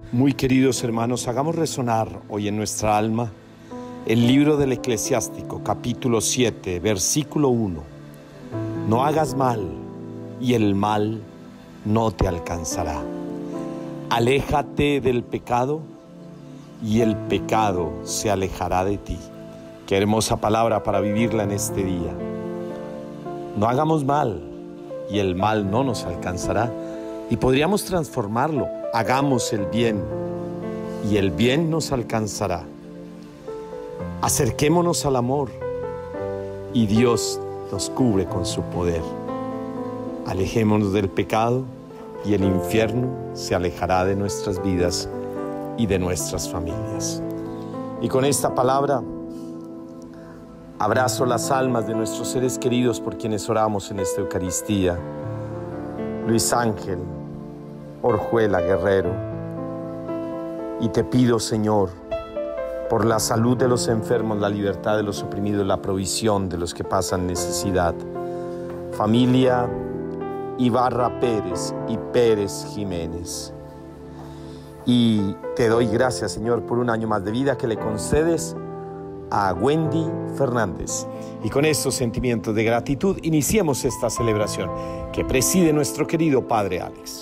Muy queridos hermanos, hagamos resonar hoy en nuestra alma el libro del Eclesiástico, capítulo 7, versículo 1. No hagas mal y el mal no te alcanzará. Aléjate del pecado y el pecado se alejará de ti. Qué hermosa palabra para vivirla en este día. No hagamos mal y el mal no nos alcanzará. Y podríamos transformarlo. Hagamos el bien y el bien nos alcanzará. Acerquémonos al amor y Dios nos cubre con su poder. Alejémonos del pecado y el infierno se alejará de nuestras vidas y de nuestras familias. Y con esta palabra abrazo las almas de nuestros seres queridos por quienes oramos en esta Eucaristía. Luis Ángel Orjuela Guerrero, y te pido, Señor, por la salud de los enfermos, la libertad de los oprimidos, la provisión de los que pasan necesidad. Familia Ibarra Pérez y Pérez Jiménez. Y te doy gracias, Señor, por un año más de vida que le concedes a Wendy Fernández. Y con estos sentimientos de gratitud iniciemos esta celebración que preside nuestro querido Padre Alex.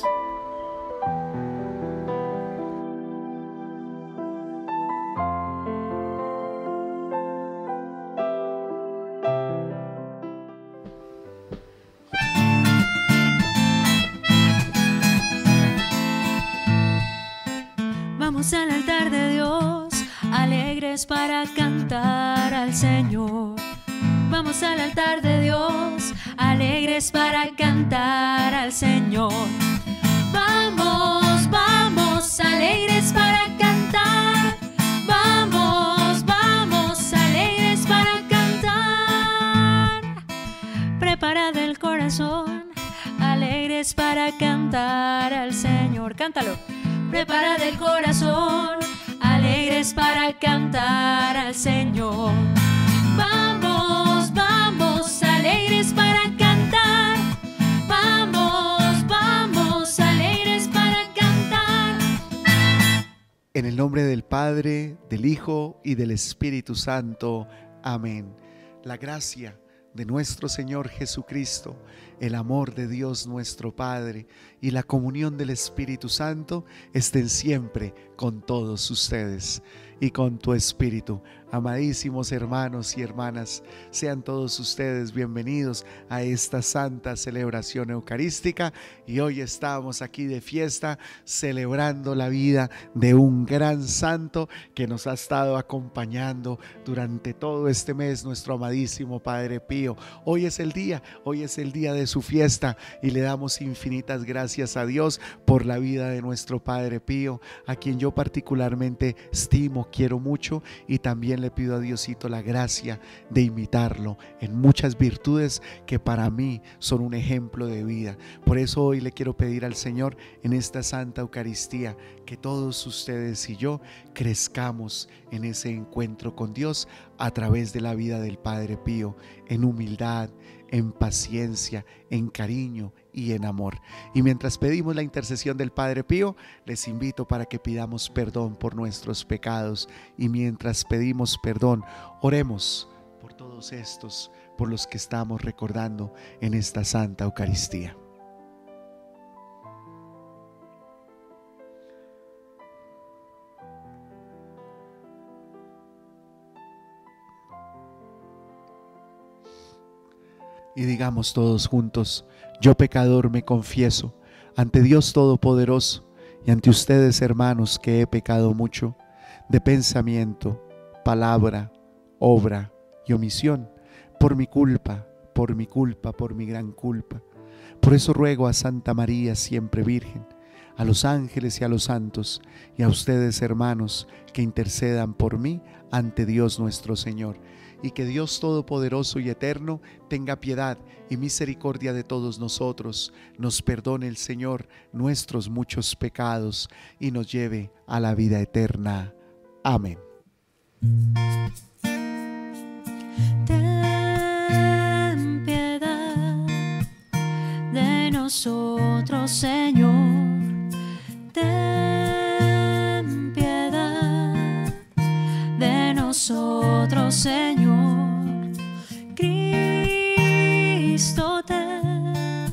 Vamos al altar de Dios, alegres para cantar al Señor. Vamos al altar de Dios, alegres para cantar al Señor. Vamos, vamos, alegres para cantar. Vamos, vamos, alegres para cantar. Preparad el corazón, alegres para cantar al Señor. Cántalo. Preparad el corazón, alegres para cantar al Señor. Vamos, vamos, alegres para cantar. Vamos, vamos, alegres para cantar. En el nombre del Padre, del Hijo y del Espíritu Santo. Amén. La gracia de nuestro Señor Jesucristo, el amor de Dios nuestro Padre y la comunión del Espíritu Santo estén siempre con todos ustedes y con tu espíritu. Amadísimos hermanos y hermanas, sean todos ustedes bienvenidos a esta santa celebración eucarística, y hoy estamos aquí de fiesta celebrando la vida de un gran santo que nos ha estado acompañando durante todo este mes, nuestro amadísimo Padre Pío. Hoy es el día de su fiesta y le damos infinitas gracias a Dios por la vida de nuestro Padre Pío, a quien yo particularmente estimo, quiero mucho, y también le pido a Diosito la gracia de imitarlo en muchas virtudes que para mí son un ejemplo de vida. Por eso hoy le quiero pedir al Señor en esta Santa Eucaristía que todos ustedes y yo crezcamos en ese encuentro con Dios a través de la vida del Padre Pío, en humildad, en paciencia, en cariño y en amor. Y mientras pedimos la intercesión del Padre Pío, les invito para que pidamos perdón por nuestros pecados, y mientras pedimos perdón, oremos por todos estos, por los que estamos recordando en esta Santa Eucaristía. Y digamos todos juntos: yo pecador me confieso ante Dios Todopoderoso y ante ustedes, hermanos, que he pecado mucho de pensamiento, palabra, obra y omisión, por mi culpa, por mi gran culpa. Por eso ruego a Santa María, siempre Virgen, a los ángeles y a los santos, y a ustedes, hermanos, que intercedan por mí ante Dios nuestro Señor. Y que Dios Todopoderoso y Eterno tenga piedad y misericordia de todos nosotros, nos perdone el Señor nuestros muchos pecados y nos lleve a la vida eterna. Amén. Ten piedad de nosotros, Señor. Ten nosotros, Señor. Cristo, ten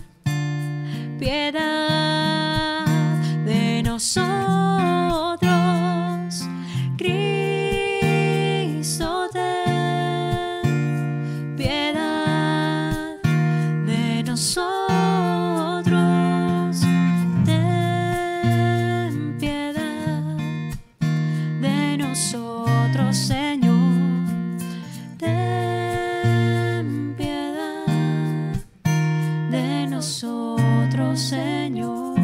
piedad de nosotros. Cristo, ten piedad de nosotros. Ten piedad de nosotros, Señor. Ten piedad de nosotros, Señor.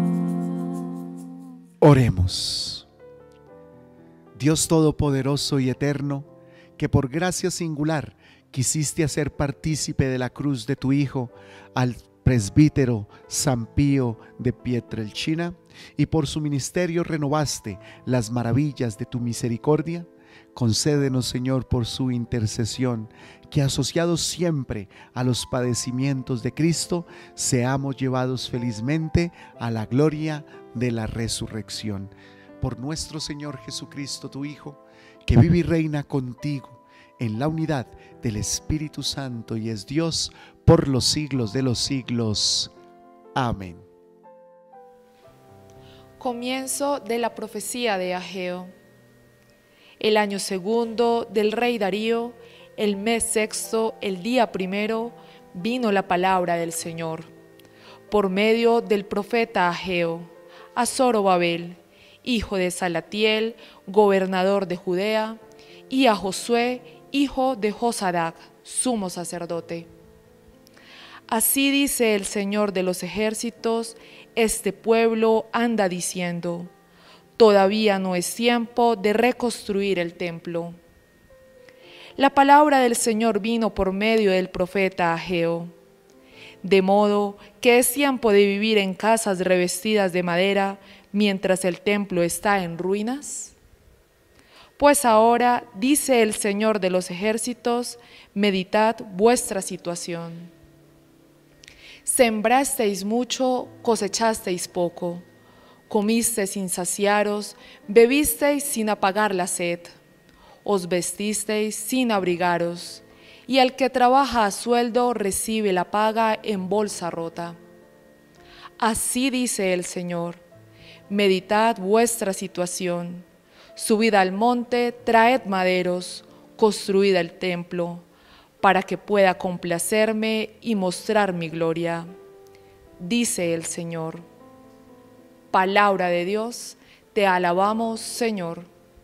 Oremos. Dios Todopoderoso y Eterno, que por gracia singular quisiste hacer partícipe de la cruz de tu Hijo al presbítero San Pío de Pietrelcina, y por su ministerio renovaste las maravillas de tu misericordia, concédenos, Señor, por su intercesión, que asociados siempre a los padecimientos de Cristo, seamos llevados felizmente a la gloria de la resurrección. Por nuestro Señor Jesucristo, tu Hijo, que vive y reina contigo en la unidad del Espíritu Santo y es Dios por los siglos de los siglos. Amén. Comienzo de la profecía de Ageo. El año segundo del rey Darío, el mes sexto, el día primero, vino la palabra del Señor, por medio del profeta Ageo, a Zorobabel, hijo de Salatiel, gobernador de Judea, y a Josué, hijo de Josadac, sumo sacerdote. Así dice el Señor de los ejércitos: este pueblo anda diciendo, todavía no es tiempo de reconstruir el templo. La palabra del Señor vino por medio del profeta Ageo. De modo que es tiempo de vivir en casas revestidas de madera mientras el templo está en ruinas. Pues ahora, dice el Señor de los ejércitos, meditad vuestra situación. Sembrasteis mucho, cosechasteis poco. Comisteis sin saciaros, bebisteis sin apagar la sed. Os vestisteis sin abrigaros, y el que trabaja a sueldo recibe la paga en bolsa rota. Así dice el Señor: meditad vuestra situación. Subid al monte, traed maderos, construid el templo, para que pueda complacerme y mostrar mi gloria. Dice el Señor. Palabra de Dios, te alabamos, Señor.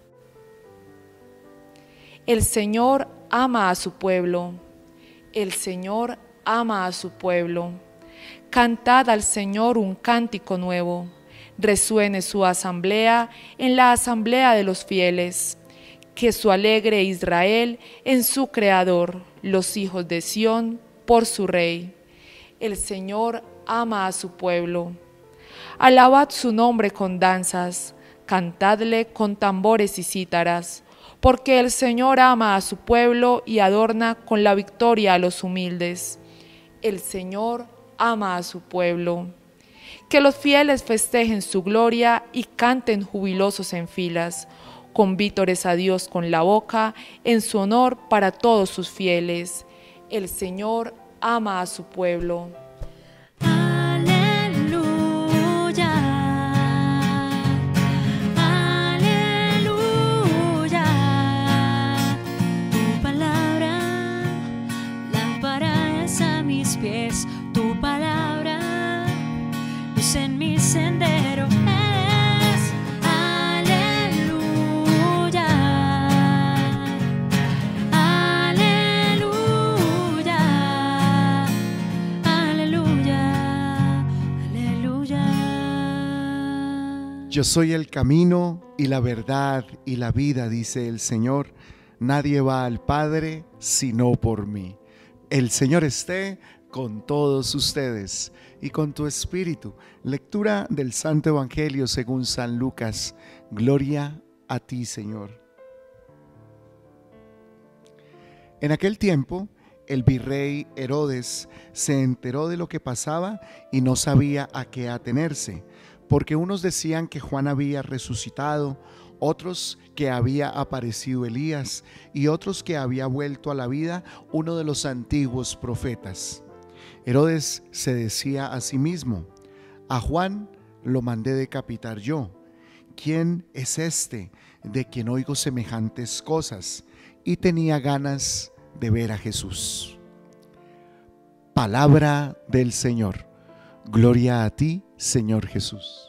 El Señor ama a su pueblo. El Señor ama a su pueblo. Cantad al Señor un cántico nuevo. Resuene su asamblea en la asamblea de los fieles. Que su alegre Israel en su Creador, los hijos de Sión por su Rey. El Señor ama a su pueblo. Alabad su nombre con danzas, cantadle con tambores y cítaras, porque el Señor ama a su pueblo y adorna con la victoria a los humildes. El Señor ama a su pueblo. Que los fieles festejen su gloria y canten jubilosos en filas, con vítores a Dios con la boca, en su honor para todos sus fieles. El Señor ama a su pueblo. Tu palabra, luz en mi sendero es. Aleluya, aleluya, aleluya, aleluya. Yo soy el camino y la verdad y la vida, dice el Señor. Nadie va al Padre sino por mí. El Señor esté con todos ustedes y con tu espíritu. Lectura del Santo Evangelio según San Lucas. Gloria a ti, Señor. En aquel tiempo, el virrey Herodes se enteró de lo que pasaba y no sabía a qué atenerse, porque unos decían que Juan había resucitado, otros que había aparecido Elías y otros que había vuelto a la vida uno de los antiguos profetas. Herodes se decía a sí mismo: a Juan lo mandé decapitar yo. ¿Quién es este de quien oigo semejantes cosas? Y tenía ganas de ver a Jesús. Palabra del Señor. Gloria a ti, Señor Jesús.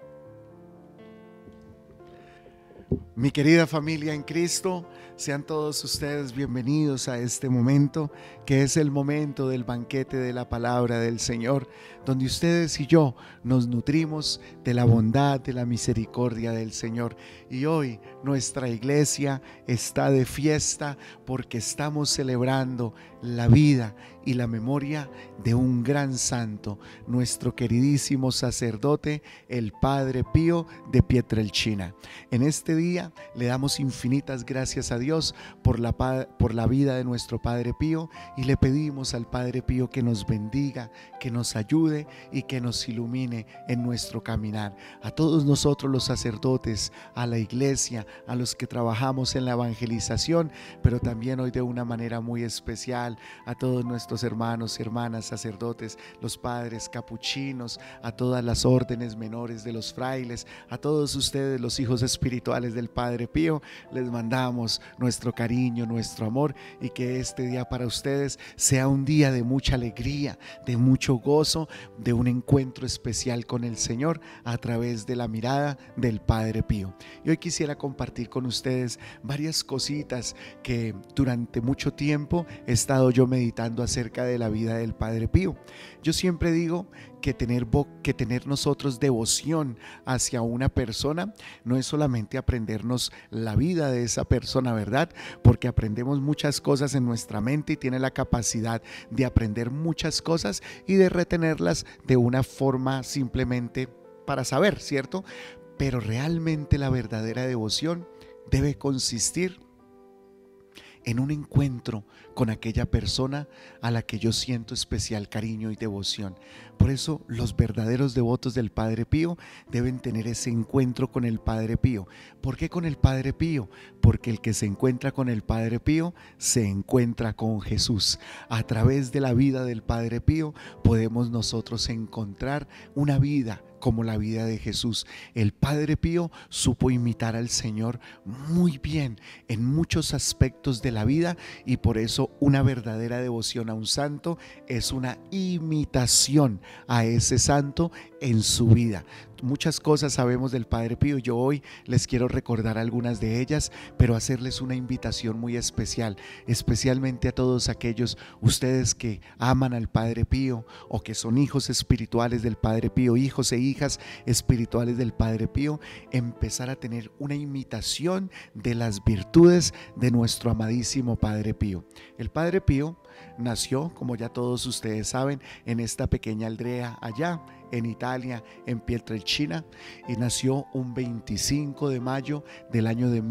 Mi querida familia en Cristo, sean todos ustedes bienvenidos a este momento, que es el momento del banquete de la palabra del Señor, donde ustedes y yo nos nutrimos de la bondad, de la misericordia del Señor. Y hoy nuestra iglesia está de fiesta porque estamos celebrando la vida y la memoria de un gran santo, nuestro queridísimo sacerdote, el Padre Pío de Pietrelcina. En este día le damos infinitas gracias a Dios por la vida de nuestro Padre Pío, y le pedimos al Padre Pío que nos bendiga, que nos ayude y que nos ilumine en nuestro caminar. A todos nosotros los sacerdotes, a la iglesia, a los que trabajamos en la evangelización, pero también hoy de una manera muy especial a todos nuestros hermanos y hermanas sacerdotes, los padres capuchinos, a todas las órdenes menores de los frailes, a todos ustedes los hijos espirituales del Padre Pío, les mandamos nuestro cariño, nuestro amor, y que este día para ustedes sea un día de mucha alegría, de mucho gozo, de un encuentro especial con el Señor a través de la mirada del Padre Pío. Y hoy quisiera compartir con ustedes varias cositas que durante mucho tiempo he estado yo meditando acerca de la vida del Padre Pío. Yo siempre digo que tener nosotros devoción hacia una persona no es solamente aprendernos la vida de esa persona, ¿verdad? Porque aprendemos muchas cosas en nuestra mente y tiene la capacidad de aprender muchas cosas y de retenerlas de una forma simplemente para saber, ¿cierto? Pero realmente la verdadera devoción debe consistir en un encuentro con aquella persona a la que yo siento especial cariño y devoción. Por eso los verdaderos devotos del Padre Pío deben tener ese encuentro con el Padre Pío. ¿Por qué con el Padre Pío? Porque el que se encuentra con el Padre Pío se encuentra con Jesús. A través de la vida del Padre Pío podemos nosotros encontrar una vida como la vida de Jesús. El Padre Pío supo imitar al Señor muy bien en muchos aspectos de la vida, y por eso una verdadera devoción a un santo es una imitación a ese santo en su vida. Muchas cosas sabemos del Padre Pío. Yo hoy les quiero recordar algunas de ellas, pero hacerles una invitación muy especial, especialmente a todos aquellos ustedes que aman al Padre Pío o que son hijos espirituales del Padre Pío, hijos e hijas espirituales del Padre Pío, empezar a tener una imitación de las virtudes de nuestro amadísimo Padre Pío. El Padre Pío nació, como ya todos ustedes saben, en esta pequeña aldea allá en Italia, en Pietrelcina, y nació un 25 de mayo del año de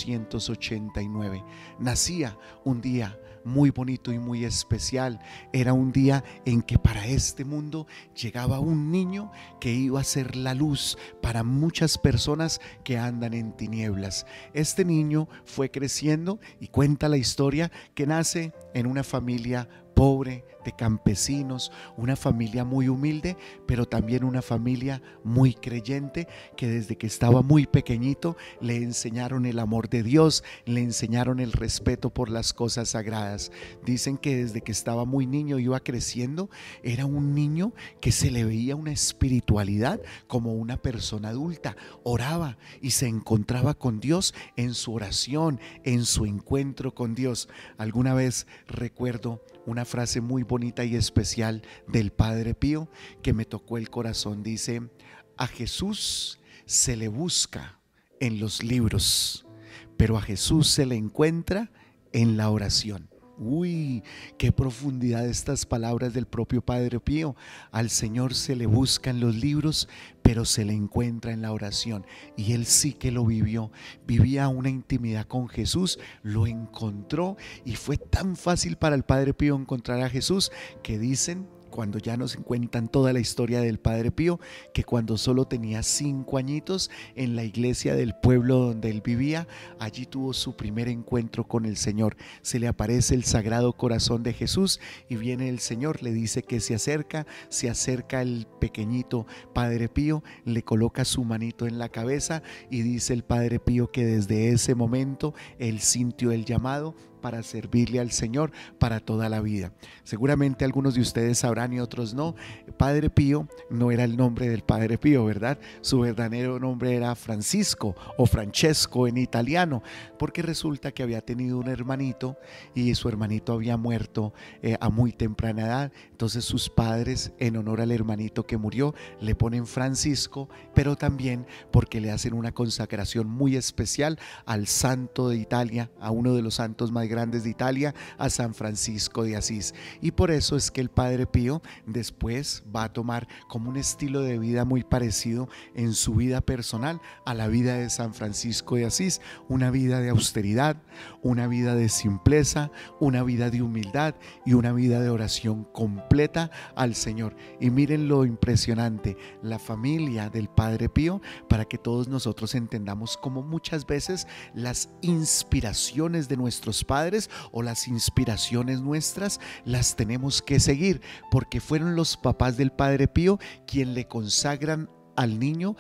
1889. Nacía un día muy bonito y muy especial. Era un día en que para este mundo llegaba un niño que iba a ser la luz para muchas personas que andan en tinieblas. Este niño fue creciendo y cuenta la historia que nace en una familia pobre, de campesinos, una familia muy humilde, pero también una familia muy creyente, que desde que estaba muy pequeñito le enseñaron el amor de Dios, le enseñaron el respeto por las cosas sagradas. Dicen que desde que estaba muy niño iba creciendo, era un niño que se le veía una espiritualidad como una persona adulta, oraba y se encontraba con Dios en su oración, en su encuentro con Dios. Alguna vez recuerdo una frase muy bonita y especial del Padre Pío que me tocó el corazón. Dice: a Jesús se le busca en los libros, pero a Jesús se le encuentra en la oración. Uy, qué profundidad estas palabras del propio Padre Pío. Al Señor se le busca en los libros, pero se le encuentra en la oración. Y él sí que lo vivió. Vivía una intimidad con Jesús, lo encontró, y fue tan fácil para el Padre Pío encontrar a Jesús que dicen cuando ya nos cuentan toda la historia del Padre Pío, que cuando solo tenía 5 añitos, en la iglesia del pueblo donde él vivía, allí tuvo su primer encuentro con el Señor. Se le aparece el Sagrado Corazón de Jesús y viene el Señor, le dice que se acerca el pequeñito Padre Pío, le coloca su manito en la cabeza y dice el Padre Pío que desde ese momento él sintió el llamado para servirle al Señor para toda la vida. Seguramente algunos de ustedes sabrán y otros no. Padre Pío no era el nombre del Padre Pío, ¿verdad? Su verdadero nombre era Francisco o Francesco en italiano, porque resulta que había tenido un hermanito y su hermanito había muerto a muy temprana edad. Entonces sus padres, en honor al hermanito que murió, le ponen Francisco, pero también porque le hacen una consagración muy especial al santo de Italia, a uno de los santos más grandes de Italia, a San Francisco de Asís. Y por eso es que el Padre Pío después va a tomar como un estilo de vida muy parecido en su vida personal a la vida de San Francisco de Asís, una vida de austeridad, una vida de simpleza, una vida de humildad y una vida de oración completa al Señor. Y miren lo impresionante, la familia del Padre Pío, para que todos nosotros entendamos cómo muchas veces las inspiraciones de nuestros padres o las inspiraciones nuestras las tenemos que seguir, porque fueron los papás del Padre Pío quien le consagran al niño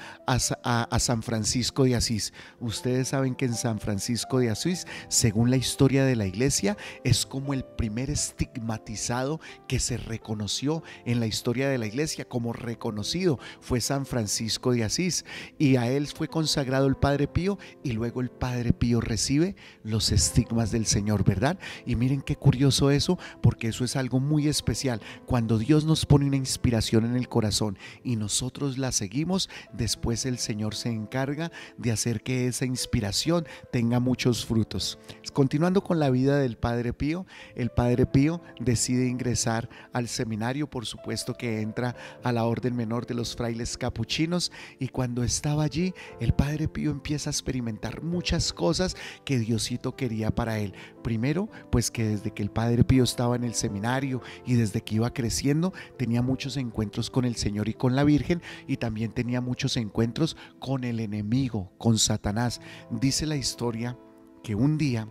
a San Francisco de Asís. Ustedes saben que en San Francisco de Asís, según la historia de la iglesia, es como el primer estigmatizado que se reconoció en la historia de la iglesia como reconocido, fue San Francisco de Asís, y a él fue consagrado el Padre Pío, y luego el Padre Pío recibe los estigmas del Señor, ¿verdad? Y miren qué curioso eso, porque eso es algo muy especial. Cuando Dios nos pone una inspiración en el corazón y nosotros la seguimos, después el Señor se encarga de hacer que esa inspiración tenga muchos frutos. Continuando con la vida del Padre Pío, el Padre Pío decide ingresar al seminario, por supuesto que entra a la orden menor de los frailes capuchinos, y cuando estaba allí, el Padre Pío empieza a experimentar muchas cosas que Diosito quería para él. Primero, pues que desde que el Padre Pío estaba en el seminario y desde que iba creciendo, tenía muchos encuentros con el Señor y con la Virgen, y también tenía muchos encuentros con el enemigo, con Satanás. Dice la historia que un día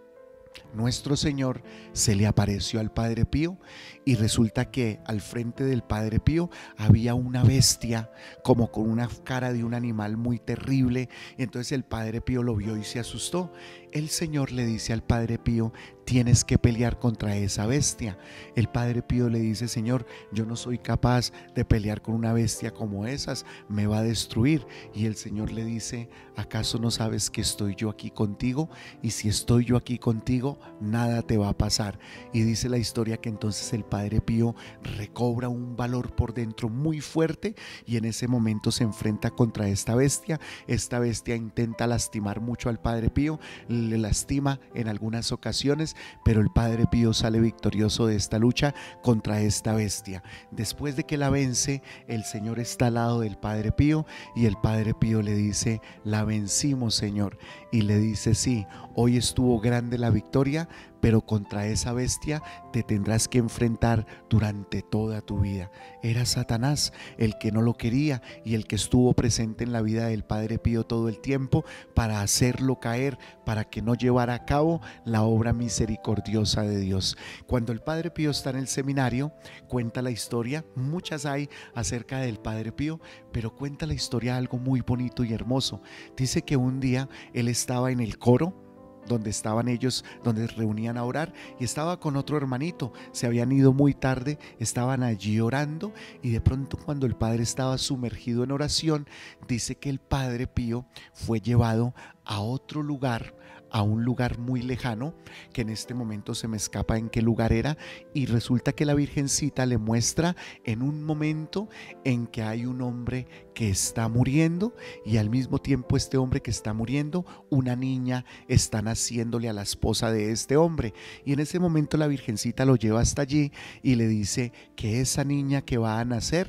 nuestro Señor se le apareció al Padre Pío, y resulta que al frente del Padre Pío había una bestia como con una cara de un animal muy terrible, y entonces el Padre Pío lo vio y se asustó. El Señor le dice al Padre Pío: tienes que pelear contra esa bestia. El Padre Pío le dice: Señor, yo no soy capaz de pelear con una bestia como esas, me va a destruir. Y el Señor le dice: ¿acaso no sabes que estoy yo aquí contigo? Y si estoy yo aquí contigo, nada te va a pasar. Y dice la historia que entonces el Padre Pío recobra un valor por dentro muy fuerte, y en ese momento se enfrenta contra esta bestia. Esta bestia intenta lastimar mucho al Padre Pío, le lastima en algunas ocasiones, pero el Padre Pío sale victorioso de esta lucha contra esta bestia. Después de que la vence, el Señor está al lado del Padre Pío, y el Padre Pío le dice: la vencimos, Señor. Y le dice: sí, hoy estuvo grande la victoria, pero contra esa bestia te tendrás que enfrentar durante toda tu vida. Era Satanás el que no lo quería y el que estuvo presente en la vida del Padre Pío todo el tiempo para hacerlo caer, para que no llevara a cabo la obra misericordiosa de Dios. Cuando el Padre Pío está en el seminario, cuenta la historia, muchas hay acerca del Padre Pío, pero cuenta la historia algo muy bonito y hermoso. Dice que un día él estaba en el coro donde estaban ellos, donde reunían a orar, y estaba con otro hermanito. Se habían ido muy tarde, estaban allí orando, y de pronto, cuando el padre estaba sumergido en oración, dice que el Padre Pío fue llevado a otro lugar, a un lugar muy lejano, que en este momento se me escapa en qué lugar era, y resulta que la Virgencita le muestra en un momento en que hay un hombre que está muriendo, y al mismo tiempo este hombre que está muriendo, una niña está naciéndole a la esposa de este hombre, y en ese momento la Virgencita lo lleva hasta allí y le dice que esa niña que va a nacer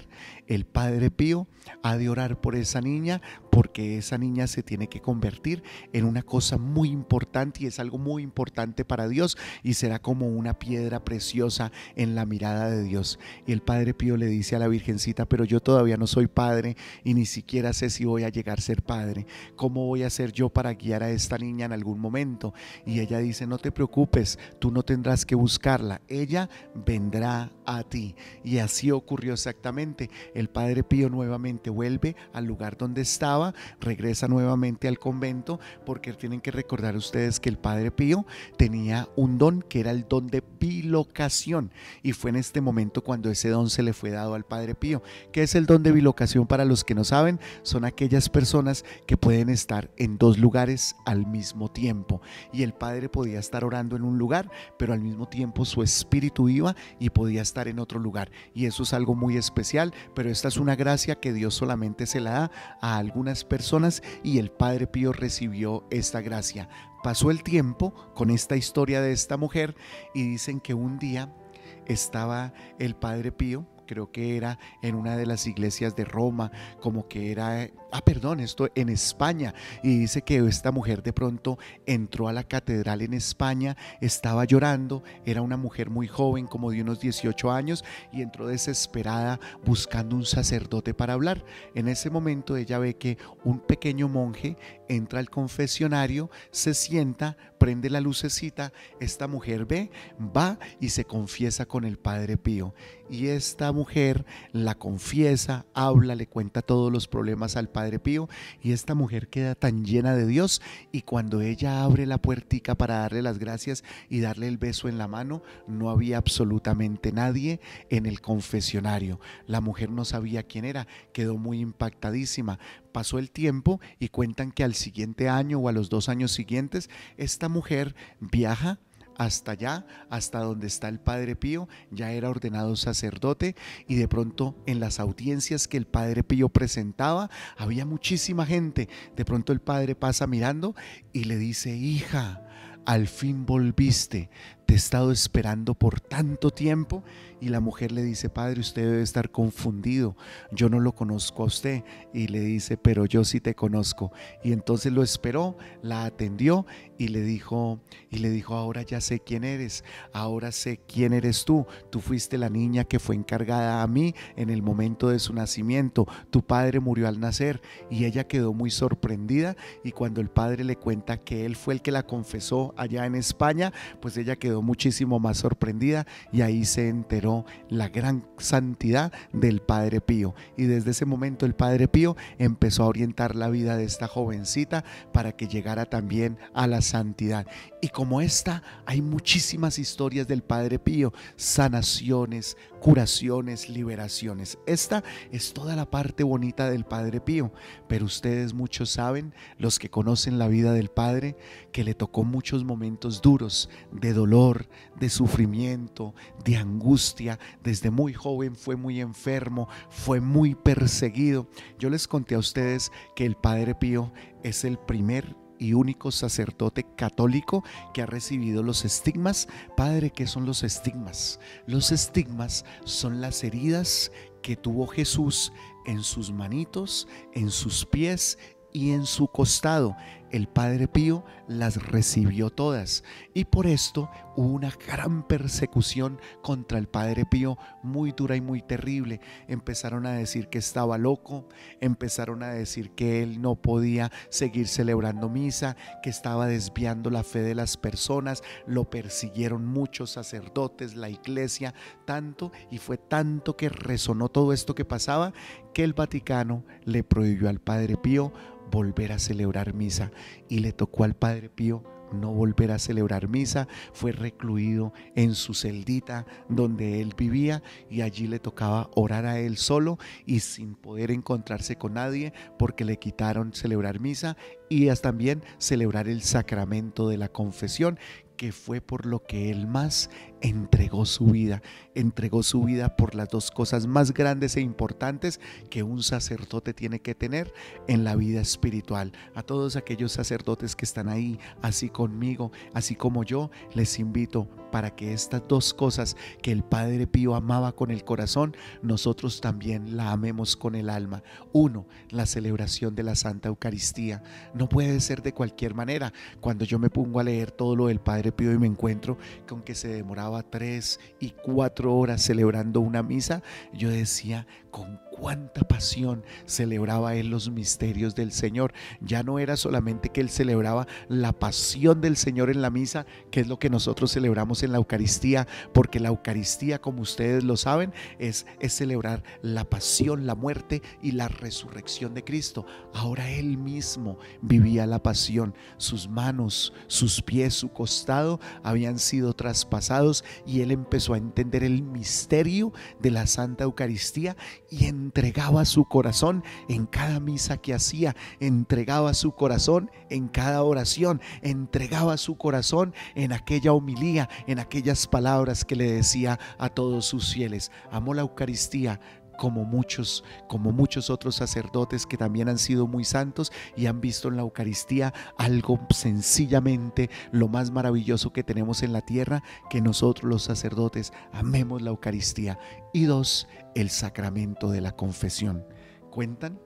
el Padre Pío ha de orar por esa niña, porque esa niña se tiene que convertir en una cosa muy importante y es algo muy importante para Dios y será como una piedra preciosa en la mirada de Dios. Y el Padre Pío le dice a la Virgencita: pero yo todavía no soy padre y ni siquiera sé si voy a llegar a ser padre. ¿Cómo voy a hacer yo para guiar a esta niña en algún momento? Y ella dice: no te preocupes, tú no tendrás que buscarla, ella vendrá a ti. Y así ocurrió exactamente. El Padre Pío nuevamente vuelve al lugar donde estaba, regresa nuevamente al convento, porque tienen que recordar ustedes que el Padre Pío tenía un don que era el don de bilocación, y fue en este momento cuando ese don se le fue dado al Padre Pío. ¿Qué es el don de bilocación? Para los que no saben, son aquellas personas que pueden estar en dos lugares al mismo tiempo, y el Padre podía estar orando en un lugar, pero al mismo tiempo su espíritu iba y podía estar en otro lugar, y eso es algo muy especial. Pero esta es una gracia que Dios solamente se la da a algunas personas, y el Padre Pío recibió esta gracia. Pasó el tiempo con esta historia de esta mujer, y dicen que un día estaba el Padre Pío, creo que era en una de las iglesias de Roma, como que era, esto en España, y dice que esta mujer de pronto entró a la catedral en España, estaba llorando, era una mujer muy joven, como de unos 18 años, y entró desesperada buscando un sacerdote para hablar. En ese momento ella ve que un pequeño monje entra al confesionario, se sienta, prende la lucecita, esta mujer ve, va y se confiesa con el Padre Pío, y esta mujer la confiesa, habla, le cuenta todos los problemas al Padre Pío, y esta mujer queda tan llena de Dios, y cuando ella abre la puertica para darle las gracias y darle el beso en la mano, no había absolutamente nadie en el confesionario. La mujer no sabía quién era, quedó muy impactadísima. Pasó el tiempo y cuentan que al siguiente año o a los 2 años siguientes, esta mujer viaja hasta allá, hasta donde está el Padre Pío, ya era ordenado sacerdote, y de pronto en las audiencias que el Padre Pío presentaba había muchísima gente. De pronto el Padre pasa mirando y le dice: hija, al fin volviste, te he estado esperando por tanto tiempo. Y la mujer le dice: padre, usted debe estar confundido, yo no lo conozco a usted. Y le dice: pero yo sí te conozco. Y entonces lo esperó, la atendió y le dijo: ahora ya sé quién eres, ahora sé quién eres tú. Tú fuiste la niña que fue encargada a mí en el momento de su nacimiento, tu padre murió al nacer. Y ella quedó muy sorprendida, y cuando el Padre le cuenta que él fue el que la confesó allá en España, pues ella quedó muchísimo más sorprendida, y ahí se enteró la gran santidad del Padre Pío. Y desde ese momento el Padre Pío empezó a orientar la vida de esta jovencita para que llegara también a la santidad. Y como esta, hay muchísimas historias del Padre Pío: sanaciones, curaciones, liberaciones. Esta es toda la parte bonita del Padre Pío. Pero ustedes muchos saben, los que conocen la vida del Padre, que le tocó muchos momentos duros, de dolor, de sufrimiento, de angustia. Desde muy joven fue muy enfermo, fue muy perseguido. Yo les conté a ustedes que el Padre Pío es el primer y único sacerdote católico que ha recibido los estigmas. Padre, ¿qué son los estigmas? Los estigmas son las heridas que tuvo Jesús en sus manitos, en sus pies y en su costado. El Padre Pío las recibió todas, y por esto hubo una gran persecución contra el Padre Pío, muy dura y muy terrible. Empezaron a decir que estaba loco, empezaron a decir que él no podía seguir celebrando misa, que estaba desviando la fe de las personas. Lo persiguieron muchos sacerdotes, la iglesia, tanto, y fue tanto que resonó todo esto que pasaba, que el Vaticano le prohibió al Padre Pío volver a celebrar misa, y le tocó al Padre Pío no volver a celebrar misa. Fue recluido en su celdita donde él vivía, y allí le tocaba orar a él solo y sin poder encontrarse con nadie, porque le quitaron celebrar misa y también celebrar el sacramento de la confesión, que fue por lo que él más entregó su vida por las dos cosas más grandes e importantes que un sacerdote tiene que tener en la vida espiritual. A todos aquellos sacerdotes que están ahí, así conmigo, así como yo, les invito: para que estas dos cosas que el Padre Pío amaba con el corazón, nosotros también la amemos con el alma. Uno, la celebración de la Santa Eucaristía. No puede ser de cualquier manera. Cuando yo me pongo a leer todo lo del Padre Pío y me encuentro con que se demoraba 3 y 4 horas celebrando una misa, yo decía, con cuánta pasión celebraba él los misterios del Señor. Ya no era solamente que él celebraba la pasión del Señor en la misa, que es lo que nosotros celebramos en la Eucaristía, porque la Eucaristía, como ustedes lo saben, es celebrar la pasión, la muerte y la resurrección de Cristo. Ahora él mismo vivía la pasión. Sus manos, sus pies, su costado habían sido traspasados y él empezó a entender el misterio de la Santa Eucaristía y entregaba su corazón en cada misa que hacía, entregaba su corazón en cada oración, entregaba su corazón en aquella homilía, en aquellas palabras que le decía a todos sus fieles. Amó la Eucaristía como muchos otros sacerdotes que también han sido muy santos y han visto en la Eucaristía algo sencillamente lo más maravilloso que tenemos en la tierra, que nosotros los sacerdotes amemos la Eucaristía. Y 2, el sacramento de la confesión. Cuentan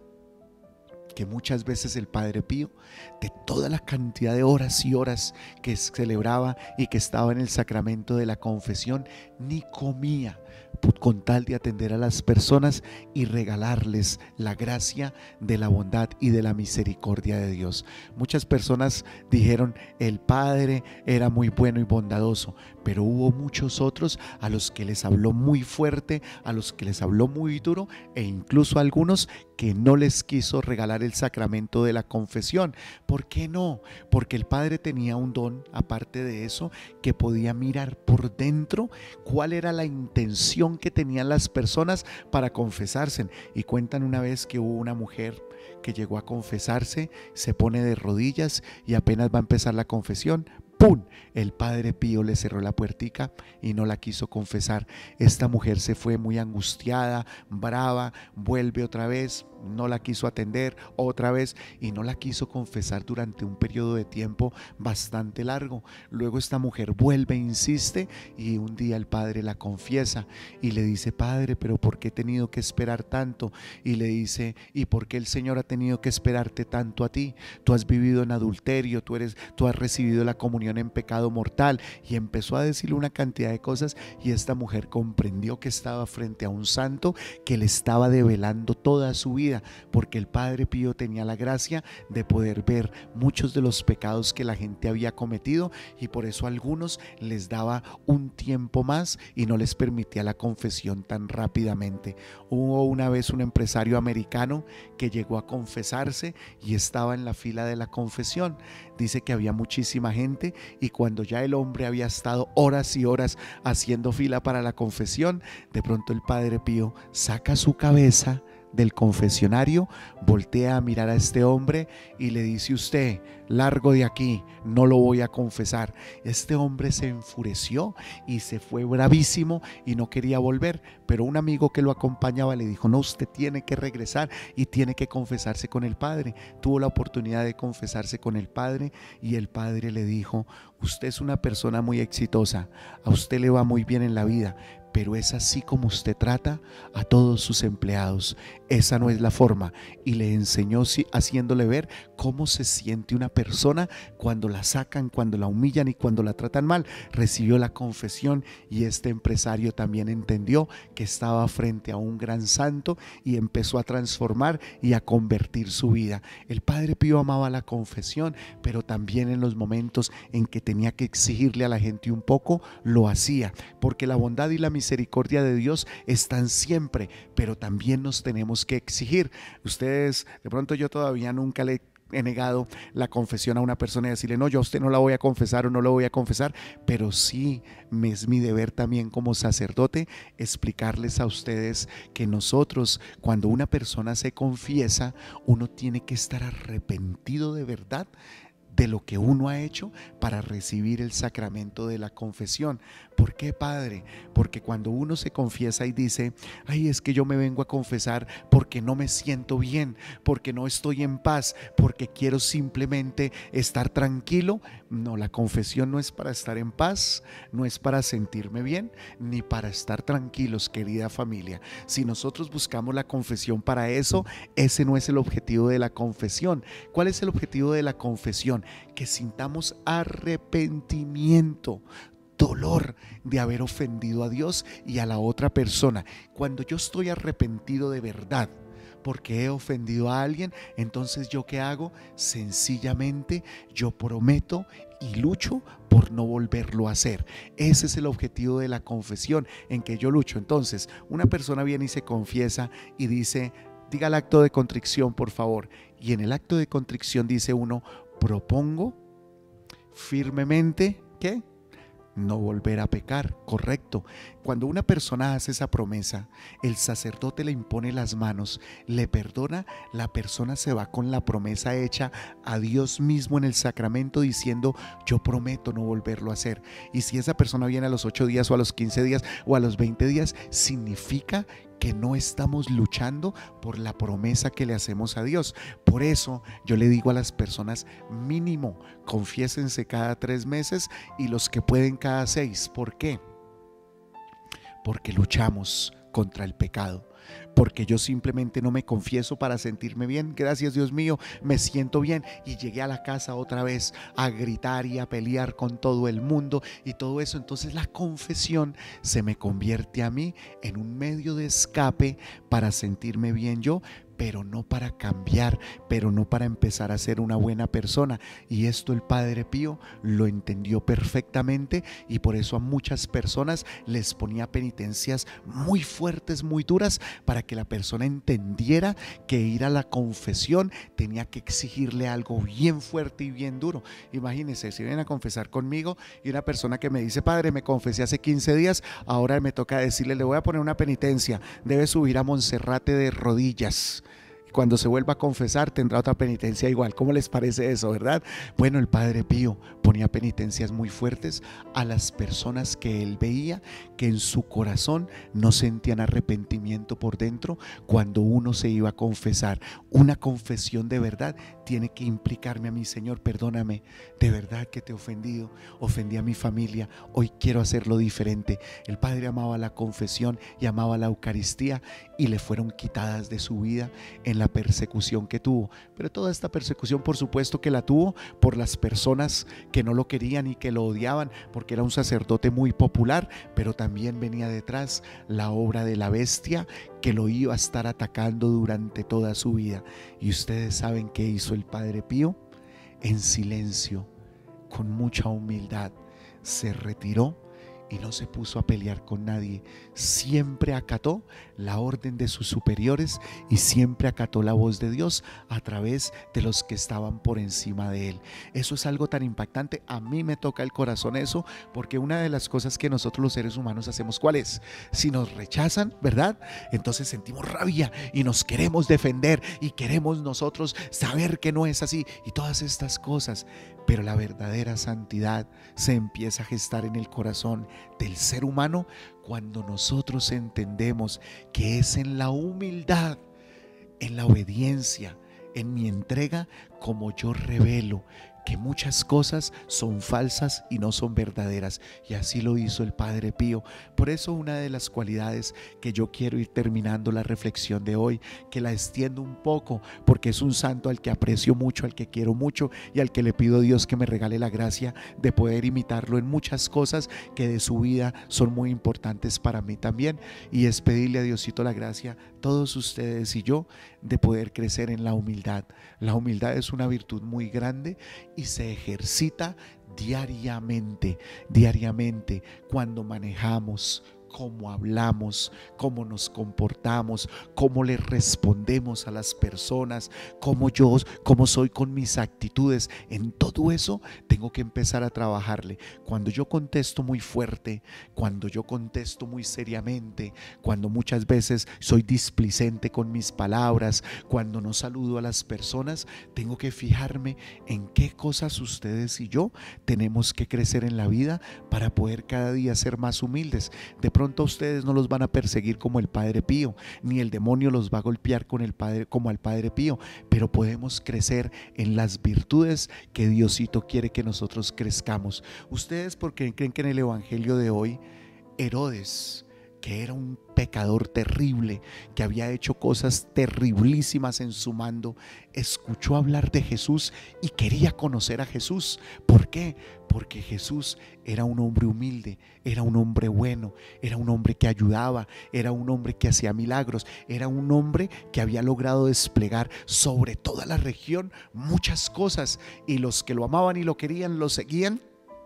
que muchas veces el Padre Pío, de toda la cantidad de horas y horas que celebraba y que estaba en el sacramento de la confesión, ni comía, con tal de atender a las personas y regalarles la gracia de la bondad y de la misericordia de Dios. Muchas personas dijeron, el Padre era muy bueno y bondadoso, pero hubo muchos otros a los que les habló muy fuerte, a los que les habló muy duro, e incluso a algunos que no les quiso regalar el sacramento de la confesión. ¿Por qué no? Porque el Padre tenía un don, aparte de eso, que podía mirar por dentro cuál era la intención que tenían las personas para confesarse. Y cuentan una vez que hubo una mujer que llegó a confesarse, se pone de rodillas y apenas va a empezar la confesión, ¡pum!, el Padre Pío le cerró la puertica y no la quiso confesar. Esta mujer se fue muy angustiada, brava, vuelve otra vez, no la quiso atender otra vez y no la quiso confesar durante un periodo de tiempo bastante largo. Luego esta mujer vuelve, insiste, y un día el Padre la confiesa y le dice, Padre, pero ¿por qué he tenido que esperar tanto? Y le dice, ¿y por qué el Señor ha tenido que esperarte tanto a ti? Tú has vivido en adulterio, tú has recibido la comunión en pecado mortal. Y empezó a decirle una cantidad de cosas y esta mujer comprendió que estaba frente a un santo que le estaba develando toda su vida, porque el Padre Pío tenía la gracia de poder ver muchos de los pecados que la gente había cometido y por eso a algunos les daba un tiempo más y no les permitía la confesión tan rápidamente. Hubo una vez un empresario americano que llegó a confesarse y estaba en la fila de la confesión. Dice que había muchísima gente y cuando ya el hombre había estado horas y horas haciendo fila para la confesión, de pronto el Padre Pío saca su cabeza del confesionario, voltea a mirar a este hombre y le dice, usted, largo de aquí, no lo voy a confesar. Este hombre se enfureció y se fue bravísimo y no quería volver, pero un amigo que lo acompañaba le dijo, no, usted tiene que regresar y tiene que confesarse con el Padre. Tuvo la oportunidad de confesarse con el Padre y el Padre le dijo, usted es una persona muy exitosa, a usted le va muy bien en la vida, pero es así como usted trata a todos sus empleados. Esa no es la forma. Y le enseñó haciéndole ver cómo se siente una persona cuando la sacan, cuando la humillan y cuando la tratan mal. Recibió la confesión y este empresario también entendió que estaba frente a un gran santo y empezó a transformar y a convertir su vida. El Padre Pío amaba la confesión, pero también en los momentos en que tenía que exigirle a la gente un poco, lo hacía, porque la bondad y la misericordia de Dios están siempre, pero también nos tenemos que exigir. Ustedes, de pronto yo todavía nunca le he negado la confesión a una persona y decirle, no, yo a usted no la voy a confesar o no lo voy a confesar, pero sí es mi deber también como sacerdote explicarles a ustedes que nosotros, cuando una persona se confiesa, uno tiene que estar arrepentido de verdad de lo que uno ha hecho para recibir el sacramento de la confesión. ¿Por qué, Padre? Porque cuando uno se confiesa y dice, ay, es que yo me vengo a confesar porque no me siento bien, porque no estoy en paz, porque quiero simplemente estar tranquilo. No, la confesión no es para estar en paz, no es para sentirme bien, ni para estar tranquilos, querida familia. Si nosotros buscamos la confesión para eso, ese no es el objetivo de la confesión. ¿Cuál es el objetivo de la confesión? Que sintamos arrepentimiento, dolor de haber ofendido a Dios y a la otra persona. Cuando yo estoy arrepentido de verdad porque he ofendido a alguien, entonces ¿yo qué hago? Sencillamente yo prometo y lucho por no volverlo a hacer. Ese es el objetivo de la confesión, en que yo lucho. Entonces, una persona viene y se confiesa y dice, diga el acto de contrición, por favor. Y en el acto de contrición dice uno, propongo firmemente, ¿qué? No volver a pecar, correcto. Cuando una persona hace esa promesa, el sacerdote le impone las manos, le perdona, la persona se va con la promesa hecha a Dios mismo en el sacramento diciendo, yo prometo no volverlo a hacer. Y si esa persona viene a los 8 días o a los 15 días o a los 20 días, significa que no estamos luchando por la promesa que le hacemos a Dios. Por eso yo le digo a las personas, mínimo, confiésense cada 3 meses y los que pueden cada 6. ¿Por qué? Porque luchamos contra el pecado. Porque yo simplemente no me confieso para sentirme bien. Gracias, Dios mío, me siento bien, y llegué a la casa otra vez a gritar y a pelear con todo el mundo y todo eso. Entonces la confesión se me convierte a mí en un medio de escape para sentirme bien yo, pero no para cambiar, pero no para empezar a ser una buena persona. Y esto el Padre Pío lo entendió perfectamente, y por eso a muchas personas les ponía penitencias muy fuertes, muy duras, para que la persona entendiera que ir a la confesión tenía que exigirle algo bien fuerte y bien duro. Imagínense, si vienen a confesar conmigo y una persona que me dice, Padre, me confesé hace 15 días, ahora me toca decirle, le voy a poner una penitencia, debe subir a Monserrate de rodillas. Cuando se vuelva a confesar tendrá otra penitencia igual. ¿Cómo les parece eso, verdad? Bueno, el Padre Pío ponía penitencias muy fuertes a las personas que él veía que en su corazón no sentían arrepentimiento por dentro cuando uno se iba a confesar. Una confesión de verdad tiene que implicarme a mí, Señor, perdóname, de verdad que te he ofendido, ofendí a mi familia, hoy quiero hacerlo diferente. El Padre amaba la confesión y amaba la Eucaristía, y le fueron quitadas de su vida en la persecución que tuvo. Pero toda esta persecución, por supuesto que la tuvo por las personas que no lo querían y que lo odiaban, porque era un sacerdote muy popular, pero también venía detrás la obra de la bestia que lo iba a estar atacando durante toda su vida. Y ustedes saben qué hizo el Padre Pío. En silencio, con mucha humildad, se retiró y no se puso a pelear con nadie. Siempre acató la orden de sus superiores y siempre acató la voz de Dios a través de los que estaban por encima de él. Eso es algo tan impactante. A mí me toca el corazón eso, porque una de las cosas que nosotros los seres humanos hacemos, ¿cuál es? Si nos rechazan, ¿verdad? Entonces sentimos rabia y nos queremos defender y queremos nosotros saber que no es así y todas estas cosas. Pero la verdadera santidad se empieza a gestar en el corazón del ser humano cuando nosotros entendemos que es en la humildad, en la obediencia, en mi entrega, como yo revelo que muchas cosas son falsas y no son verdaderas. Y así lo hizo el Padre Pío. Por eso una de las cualidades que yo quiero ir terminando la reflexión de hoy, que la extiendo un poco, porque es un santo al que aprecio mucho, al que quiero mucho y al que le pido a Dios que me regale la gracia de poder imitarlo en muchas cosas que de su vida son muy importantes para mí también, y es pedirle a Diosito la gracia, todos ustedes y yo, de poder crecer en la humildad. La humildad es una virtud muy grande y se ejercita diariamente, cuando manejamos, cómo hablamos, cómo nos comportamos, cómo le respondemos a las personas, cómo soy con mis actitudes. En todo eso tengo que empezar a trabajarle. Cuando yo contesto muy fuerte, cuando yo contesto muy seriamente, cuando muchas veces soy displicente con mis palabras, cuando no saludo a las personas, tengo que fijarme en qué cosas ustedes y yo tenemos que crecer en la vida para poder cada día ser más humildes. De pronto a ustedes no los van a perseguir como el Padre Pío, ni el demonio los va a golpear como al Padre Pío, pero podemos crecer en las virtudes que Diosito quiere que nosotros crezcamos. ¿Ustedes por qué creen que en el evangelio de hoy Herodes, que era un pecador terrible, que había hecho cosas terriblísimas en su mando, escuchó hablar de Jesús y quería conocer a Jesús? ¿Por qué? Porque Jesús era un hombre humilde, era un hombre bueno, era un hombre que ayudaba, era un hombre que hacía milagros, era un hombre que había logrado desplegar sobre toda la región muchas cosas, y los que lo amaban y lo querían lo seguían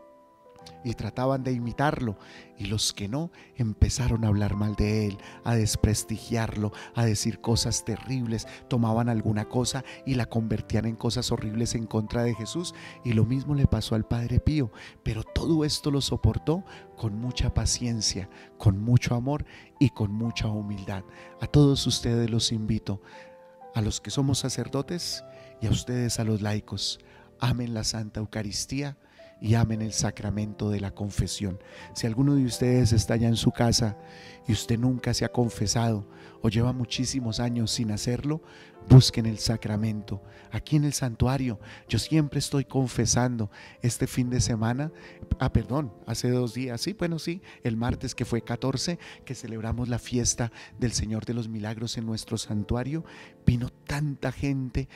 y trataban de imitarlo, y los que no empezaron a hablar mal de él, a desprestigiarlo, a decir cosas terribles. Tomaban alguna cosa y la convertían en cosas horribles en contra de Jesús, y lo mismo le pasó al Padre Pío. Pero todo esto lo soportó con mucha paciencia, con mucho amor y con mucha humildad. A todos ustedes los invito, a los que somos sacerdotes y a ustedes, a los laicos: amen la Santa Eucaristía y amen el sacramento de la confesión. Si alguno de ustedes está ya en su casa y usted nunca se ha confesado o lleva muchísimos años sin hacerlo, busquen el sacramento. Aquí en el santuario yo siempre estoy confesando. Este fin de semana, hace 2 días, el martes, que fue 14, que celebramos la fiesta del Señor de los Milagros en nuestro santuario, vino tanta gente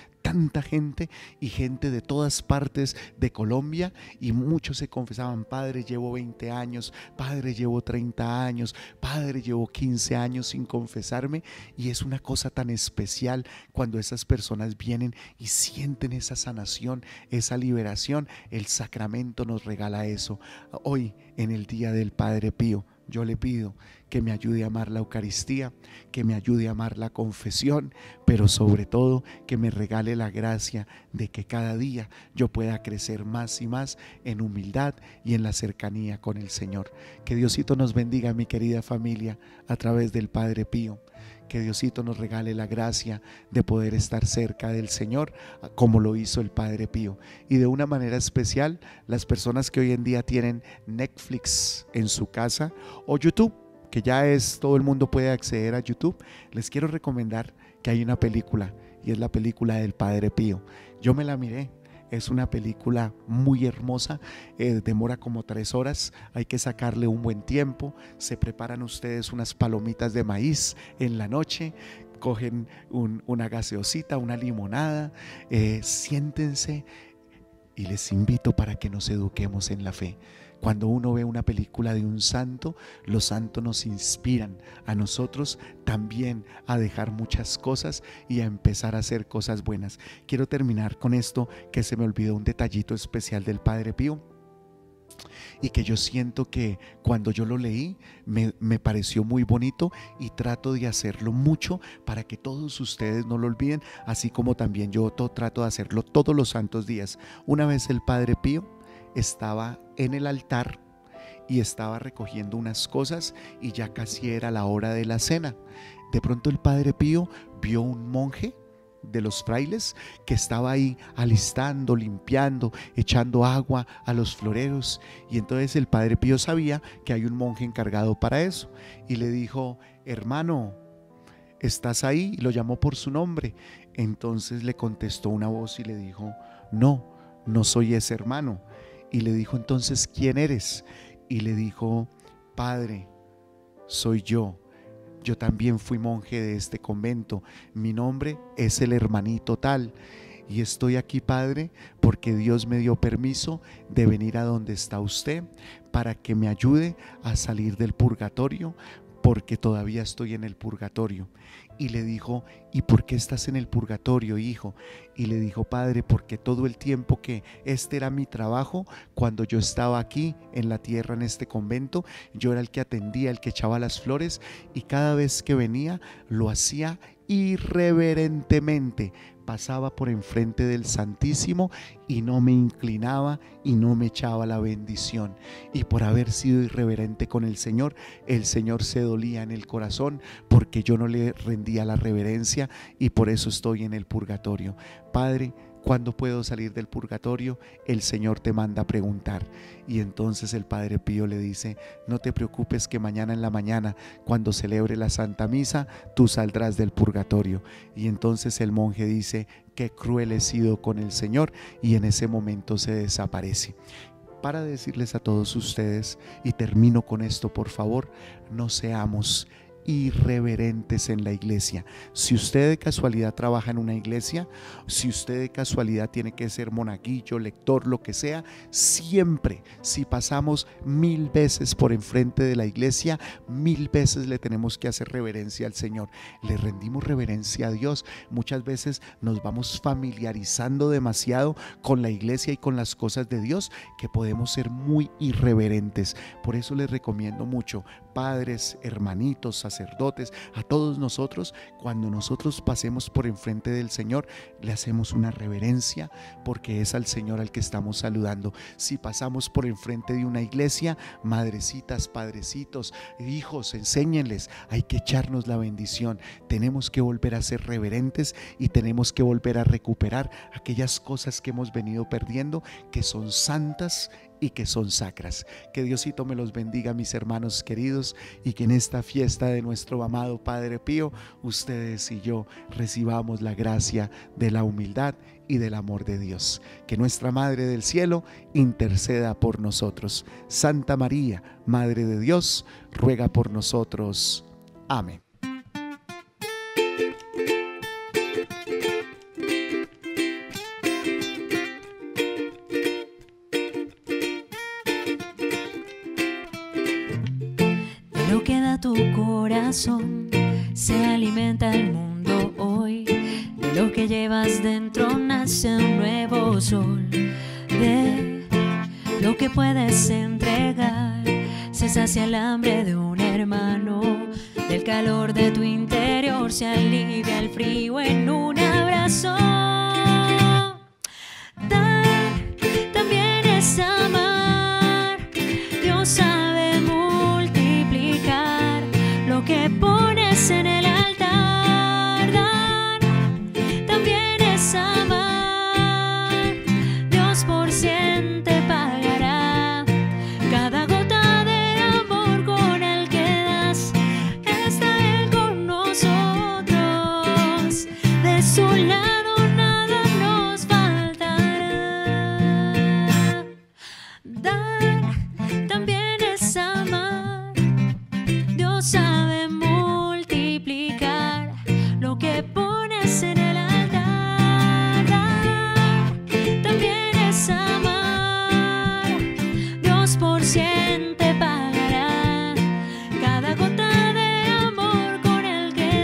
y gente de todas partes de Colombia, y muchos se confesaban: Padre, llevo 20 años, Padre, llevo 30 años, Padre, llevo 15 años sin confesarme. Y es una cosa tan especial cuando esas personas vienen y sienten esa sanación, esa liberación. El sacramento nos regala eso. Hoy, en el día del Padre Pío, yo le pido que me ayude a amar la Eucaristía, que me ayude a amar la confesión, pero sobre todo que me regale la gracia de que cada día yo pueda crecer más y más en humildad y en la cercanía con el Señor. Que Diosito nos bendiga, mi querida familia, a través del Padre Pío. Que Diosito nos regale la gracia de poder estar cerca del Señor, como lo hizo el Padre Pío. Y de una manera especial, las personas que hoy en día tienen Netflix en su casa, o YouTube, que ya todo el mundo puede acceder a YouTube, les quiero recomendar que hay una película, y es la película del Padre Pío. Yo me la miré. Es una película muy hermosa, demora como 3 horas, hay que sacarle un buen tiempo. Se preparan ustedes unas palomitas de maíz en la noche, cogen una gaseosita, una limonada, siéntense, y les invito para que nos eduquemos en la fe. Cuando uno ve una película de un santo, los santos nos inspiran a nosotros también a dejar muchas cosas y a empezar a hacer cosas buenas. Quiero terminar con esto, que se me olvidó un detallito especial del Padre Pío, y que yo siento que cuando yo lo leí me pareció muy bonito, y trato de hacerlo mucho para que todos ustedes no lo olviden, así como también yo trato de hacerlo todos los santos días. Una vez el Padre Pío estaba en el altar y estaba recogiendo unas cosas, y ya casi era la hora de la cena. De pronto el Padre Pío vio un monje de los frailes que estaba ahí alistando, limpiando, echando agua a los floreros, y entonces el Padre Pío sabía que hay un monje encargado para eso, y le dijo: hermano, ¿estás ahí? Y lo llamó por su nombre. Entonces le contestó una voz y le dijo: no soy ese hermano. Y le dijo: entonces, ¿quién eres? Y le dijo: Padre, soy yo también fui monje de este convento, mi nombre es el hermanito tal, y estoy aquí, Padre, porque Dios me dio permiso de venir a donde está usted, para que me ayude a salir del purgatorio, porque todavía estoy en el purgatorio. Y le dijo: ¿y por qué estás en el purgatorio, hijo? Y le dijo: padre, porque todo el tiempo que este era mi trabajo, cuando yo estaba aquí en la tierra, en este convento, yo era el que atendía, el que echaba las flores, y cada vez que venía lo hacía irreverentemente. Pasaba por enfrente del Santísimo y no me inclinaba y no me echaba la bendición. Y por haber sido irreverente con el Señor se dolía en el corazón, porque yo no le rendía la reverencia, y por eso estoy en el purgatorio. Padre, ¿cuándo puedo salir del purgatorio? El Señor te manda a preguntar. Y entonces el Padre Pío le dice: no te preocupes, que mañana en la mañana, cuando celebre la Santa Misa, tú saldrás del purgatorio. Y entonces el monje dice: qué cruel he sido con el Señor, y en ese momento se desaparece. Para decirles a todos ustedes, y termino con esto, por favor, no seamos irreverentes en la iglesia. Si usted de casualidad trabaja en una iglesia, si usted de casualidad tiene que ser monaguillo, lector, lo que sea, siempre, si pasamos 1000 veces por enfrente de la iglesia, 1000 veces le tenemos que hacer reverencia al Señor. Le rendimos reverencia a Dios. Muchas veces nos vamos familiarizando demasiado con la iglesia y con las cosas de Dios, que podemos ser muy irreverentes. Por eso les recomiendo mucho, padres, hermanitos, sacerdotes, a todos nosotros, cuando nosotros pasemos por enfrente del Señor, le hacemos una reverencia, porque es al Señor al que estamos saludando. Si pasamos por enfrente de una iglesia, madrecitas, padrecitos, hijos, enséñenles, hay que echarnos la bendición. Tenemos que volver a ser reverentes y tenemos que volver a recuperar aquellas cosas que hemos venido perdiendo, que son santas y que son sacras. Que Diosito me los bendiga, mis hermanos queridos, y que en esta fiesta de nuestro amado Padre Pío, ustedes y yo recibamos la gracia de la humildad y del amor de Dios. Que nuestra Madre del Cielo interceda por nosotros. Santa María, Madre de Dios, ruega por nosotros. Amén. Lo que da tu corazón se alimenta el mundo hoy. De lo que llevas dentro nace un nuevo sol. De lo que puedes entregar se sacia el hambre de un hermano. Del calor de tu interior se alivia el frío en un abrazo. Dar también es amar. Dios sabe multiplicar lo que pones en el altar. Dar también es amar. Dios por cien te pagará. Cada gota de amor con el que das, está Él con nosotros. De su lado nada nos faltará. Dar también es amar. Dios sabe multiplicar lo que pones en el altar. Dar también es amar. Dios por cien te pagará. Cada gota de amor con el que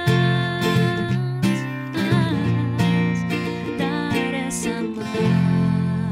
dar es amar.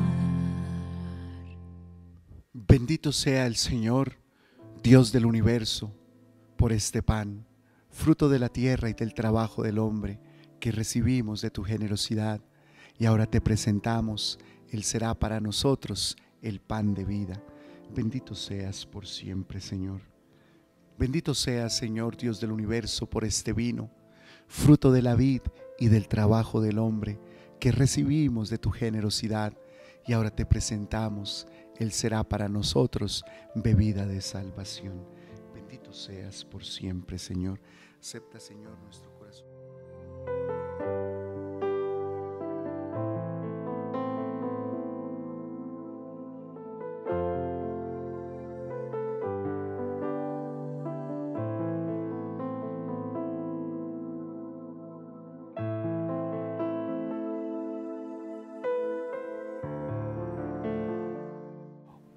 Bendito sea el Señor, Dios del universo, por este pan, fruto de la tierra y del trabajo del hombre, que recibimos de tu generosidad, y ahora te presentamos. Él será para nosotros el pan de vida. Bendito seas por siempre, Señor. Bendito seas, Señor Dios del universo, por este vino, fruto de la vid y del trabajo del hombre, que recibimos de tu generosidad, y ahora te presentamos. Él será para nosotros bebida de salvación. Bendito seas por siempre, Señor. Acepta, Señor, nuestro corazón.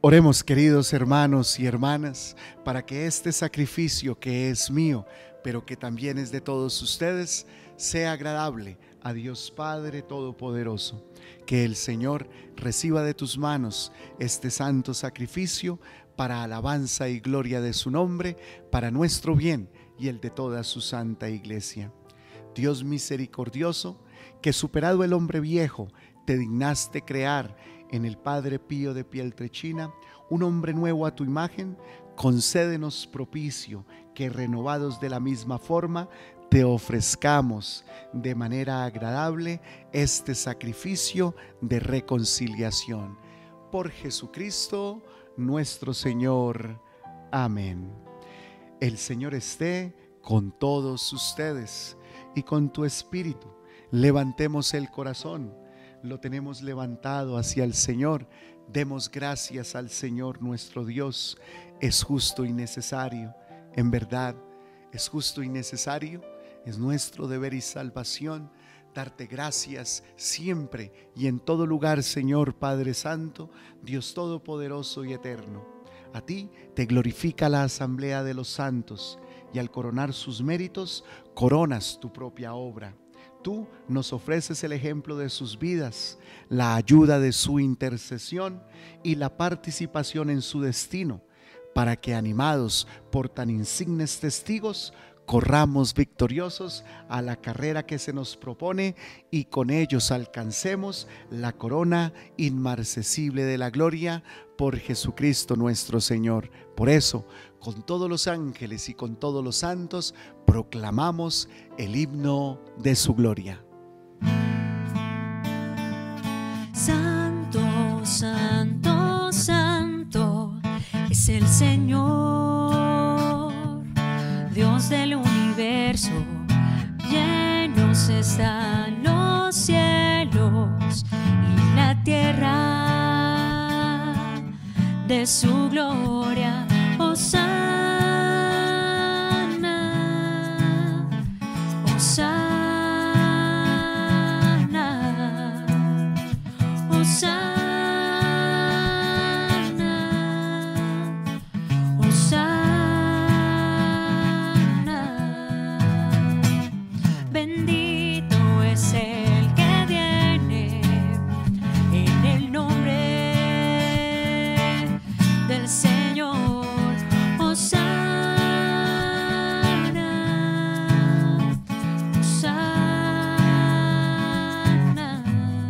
Oremos, queridos hermanos y hermanas, para que este sacrificio que es mío, pero que también es de todos ustedes, sea agradable a Dios Padre Todopoderoso. Que el Señor reciba de tus manos este santo sacrificio para alabanza y gloria de su nombre, para nuestro bien y el de toda su santa iglesia. Dios misericordioso, que superado el hombre viejo, te dignaste crear en el Padre Pío de Pietrelcina un hombre nuevo a tu imagen, concédenos propicio que, renovados de la misma forma, te ofrezcamos de manera agradable este sacrificio de reconciliación. Por Jesucristo nuestro Señor. Amén. El Señor esté con todos ustedes y con tu espíritu. Levantemos el corazón. Lo tenemos levantado hacia el Señor. Demos gracias al Señor nuestro Dios. Es justo y necesario. En verdad, es justo y necesario. Es nuestro deber y salvación darte gracias siempre y en todo lugar, Señor Padre Santo, Dios Todopoderoso y Eterno. A ti te glorifica la asamblea de los santos, y al coronar sus méritos, coronas tu propia obra. Tú nos ofreces el ejemplo de sus vidas, la ayuda de su intercesión y la participación en su destino, para que, animados por tan insignes testigos, corramos victoriosos a la carrera que se nos propone y con ellos alcancemos la corona inmarcesible de la gloria por Jesucristo nuestro Señor. Por eso, con todos los ángeles y con todos los santos, proclamamos el himno de su gloria. Santo, santo, santo es el Señor, Dios del universo. Llenos están los cielos y la tierra de su gloria. Hosana, Hosana, Hosana, Hosana. Bendito es el que viene en el nombre del Señor. Hosana, Hosana,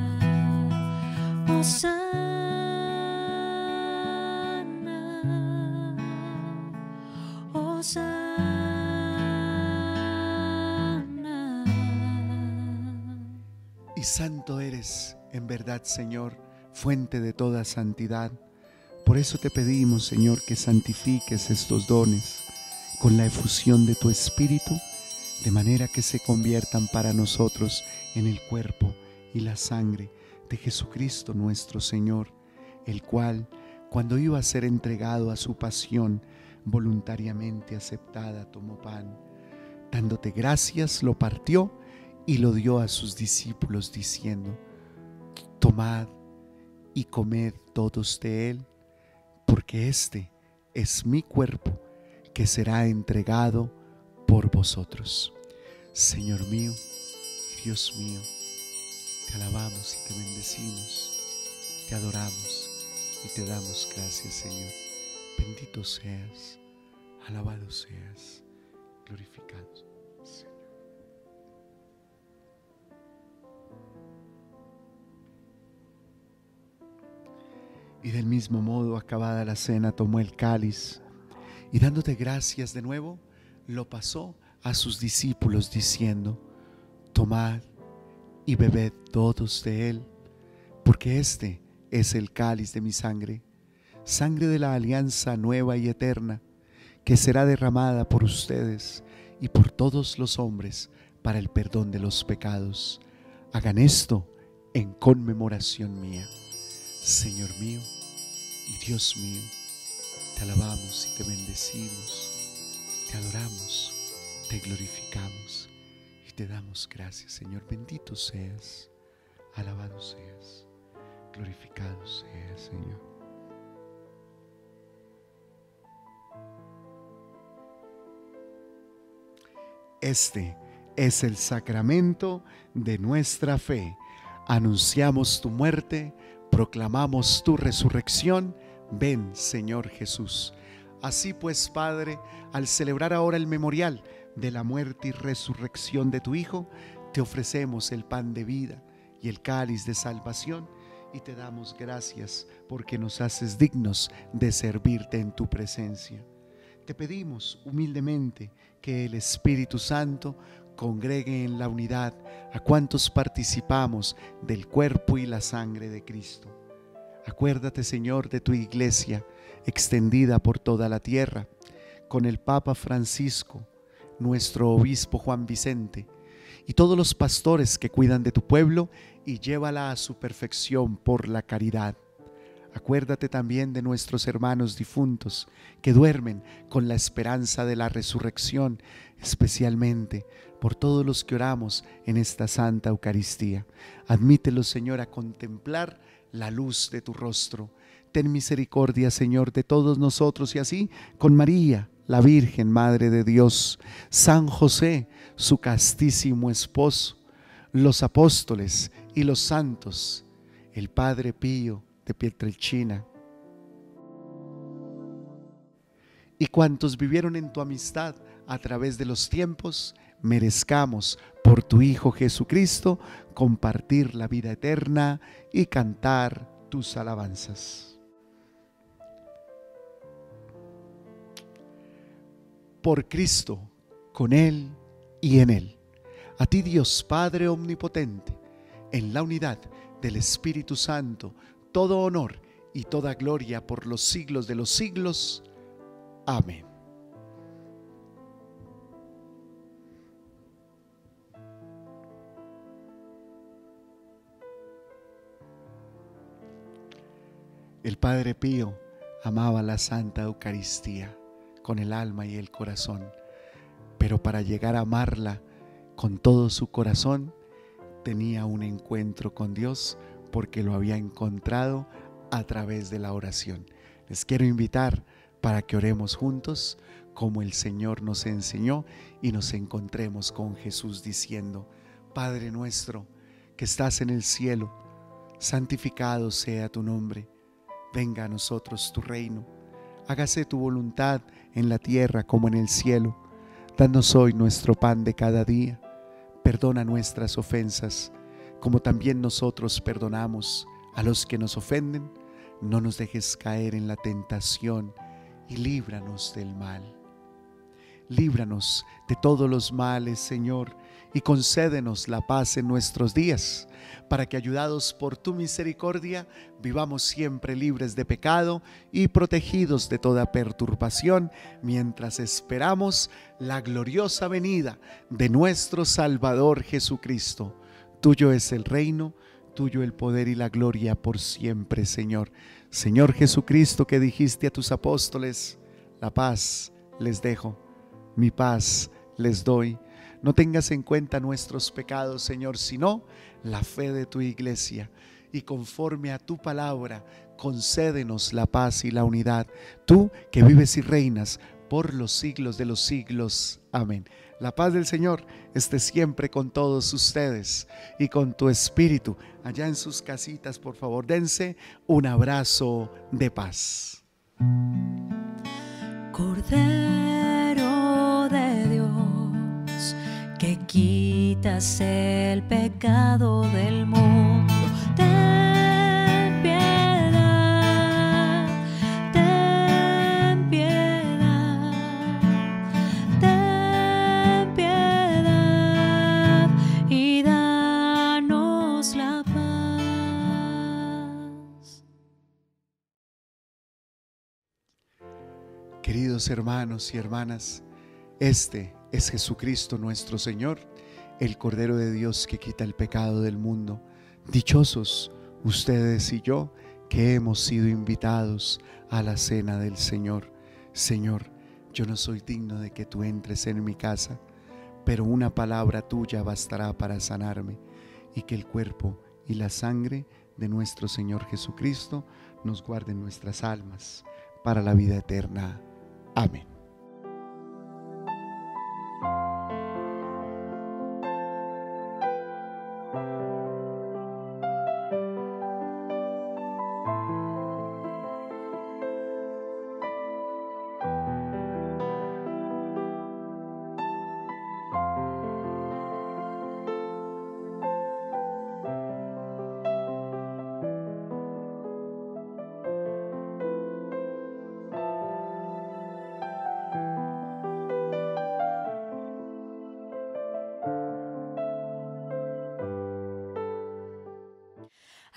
Hosana, Hosana. Y santo eres, en verdad, Señor, fuente de toda santidad. Por eso te pedimos, Señor, que santifiques estos dones con la efusión de tu Espíritu, de manera que se conviertan para nosotros en el cuerpo y la sangre de Jesucristo nuestro Señor, el cual, cuando iba a ser entregado a su pasión voluntariamente aceptada, tomó pan, dándote gracias, lo partió y lo dio a sus discípulos, diciendo: tomad y comed todos de él, porque este es mi cuerpo que será entregado por vosotros. Señor mío y Dios mío, te alabamos y te bendecimos, te adoramos y te damos gracias, Señor. Bendito seas, alabado seas, glorificado, Señor. Y del mismo modo, acabada la cena, tomó el cáliz y, dándote gracias de nuevo, lo pasó a sus discípulos diciendo: tomad y bebed todos de él, porque este es el cáliz de mi sangre, sangre de la alianza nueva y eterna, que será derramada por ustedes y por todos los hombres para el perdón de los pecados. Hagan esto en conmemoración mía. Señor mío y Dios mío, te alabamos y te bendecimos, te adoramos, te glorificamos y te damos gracias, Señor. Bendito seas, alabado seas, glorificado seas, Señor. Este es el sacramento de nuestra fe. Anunciamos tu muerte, proclamamos tu resurrección. Ven, Señor Jesús. Así pues, Padre, al celebrar ahora el memorial de la muerte y resurrección de tu Hijo, te ofrecemos el pan de vida y el cáliz de salvación, y te damos gracias porque nos haces dignos de servirte en tu presencia. Te pedimos humildemente que el Espíritu Santo congregue en la unidad a cuantos participamos del cuerpo y la sangre de Cristo. Acuérdate, Señor, de tu iglesia extendida por toda la tierra, con el Papa Francisco, nuestro obispo Juan Vicente, y todos los pastores que cuidan de tu pueblo, y llévala a su perfección por la caridad. Acuérdate también de nuestros hermanos difuntos que duermen con la esperanza de la resurrección, especialmente por todos los que oramos en esta Santa Eucaristía. Admítelos, Señor, a contemplar la luz de tu rostro. Ten misericordia, Señor, de todos nosotros, y así con María, la Virgen Madre de Dios, San José, su castísimo esposo, los apóstoles y los santos, el Padre Pío de Pietrelcina, y cuantos vivieron en tu amistad a través de los tiempos, merezcamos por tu Hijo Jesucristo compartir la vida eterna y cantar tus alabanzas. Por Cristo, con Él y en Él. A ti, Dios Padre omnipotente, en la unidad del Espíritu Santo, todo honor y toda gloria por los siglos de los siglos. Amén. El Padre Pío amaba la Santa Eucaristía con el alma y el corazón, pero para llegar a amarla con todo su corazón, tenía un encuentro con Dios, porque lo había encontrado a través de la oración. Les quiero invitar para que oremos juntos como el Señor nos enseñó y nos encontremos con Jesús diciendo: Padre nuestro que estás en el cielo, santificado sea tu nombre. Venga a nosotros tu reino. Hágase tu voluntad en la tierra como en el cielo. Danos hoy nuestro pan de cada día. Perdona nuestras ofensas, como también nosotros perdonamos a los que nos ofenden. No nos dejes caer en la tentación y líbranos del mal. Líbranos de todos los males, Señor, y concédenos la paz en nuestros días, para que, ayudados por tu misericordia, vivamos siempre libres de pecado y protegidos de toda perturbación, mientras esperamos la gloriosa venida de nuestro Salvador Jesucristo. Tuyo es el reino, tuyo el poder y la gloria por siempre, Señor. Señor Jesucristo, que dijiste a tus apóstoles: la paz les dejo, mi paz les doy. No tengas en cuenta nuestros pecados, Señor, sino la fe de tu iglesia. Y conforme a tu palabra, concédenos la paz y la unidad. Tú que vives y reinas por los siglos de los siglos. Amén. La paz del Señor esté siempre con todos ustedes y con tu espíritu. Allá en sus casitas, por favor, dense un abrazo de paz. Cordero de Dios, que quitas el pecado del mundo, ten piedad, ten piedad, ten piedad y danos la paz. Queridos hermanos y hermanas, este es Jesucristo nuestro Señor, el Cordero de Dios que quita el pecado del mundo. Dichosos ustedes y yo que hemos sido invitados a la cena del Señor. Señor, yo no soy digno de que tú entres en mi casa, pero una palabra tuya bastará para sanarme, y que el cuerpo y la sangre de nuestro Señor Jesucristo nos guarden nuestras almas para la vida eterna. Amén.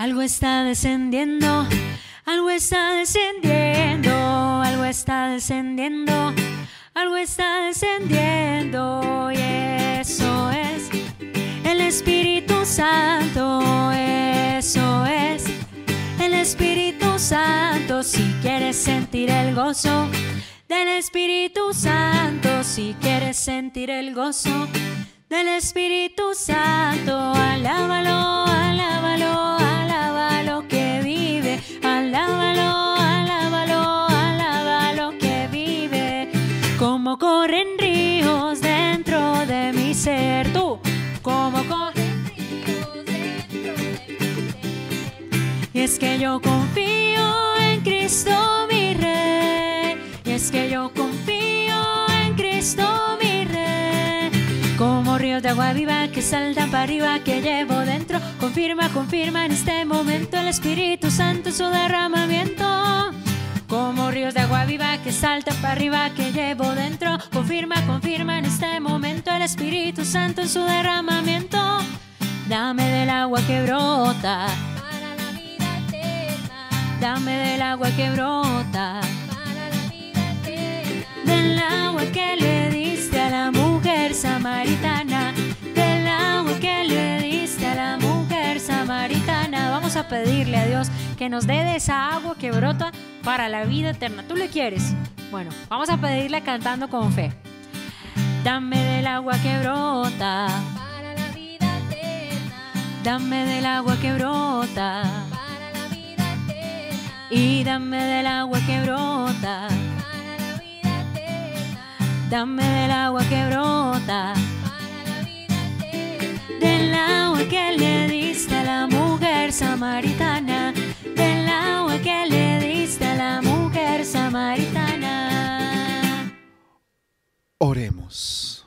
Algo está descendiendo, algo está descendiendo, algo está descendiendo, algo está descendiendo, y eso es el Espíritu Santo, eso es el Espíritu Santo. Si quieres sentir el gozo del Espíritu Santo, si quieres sentir el gozo del Espíritu Santo, alábalo, alábalo, alábalo que vive, alábalo, alábalo, alábalo que vive, como corren ríos dentro de mi ser, tú, como corren ríos dentro de mi ser. Y es que yo confío en Cristo mi Rey, y es que yo confío en Cristo mi Rey, como ríos de agua viva que saltan para arriba, que llevo dentro. Confirma, confirma en este momento el Espíritu Santo en su derramamiento. Como ríos de agua viva que saltan para arriba, que llevo dentro. Confirma, confirma en este momento el Espíritu Santo en su derramamiento. Dame del agua que brota para la vida eterna. Dame del agua que brota para la vida eterna. Del agua que le diste a la mujer samaritana, del agua que le diste a la mujer samaritana. Vamos a pedirle a Dios que nos dé de esa agua que brota para la vida eterna. ¿Tú le quieres? Bueno, vamos a pedirle cantando con fe. Dame del agua que brota para la vida eterna. Dame del agua que brota para la vida eterna. Y dame del agua que brota para la vida eterna. Dame del agua que brota para la vida eterna. Del agua que le diste a la mujer samaritana, del agua que le diste a la mujer samaritana. Oremos.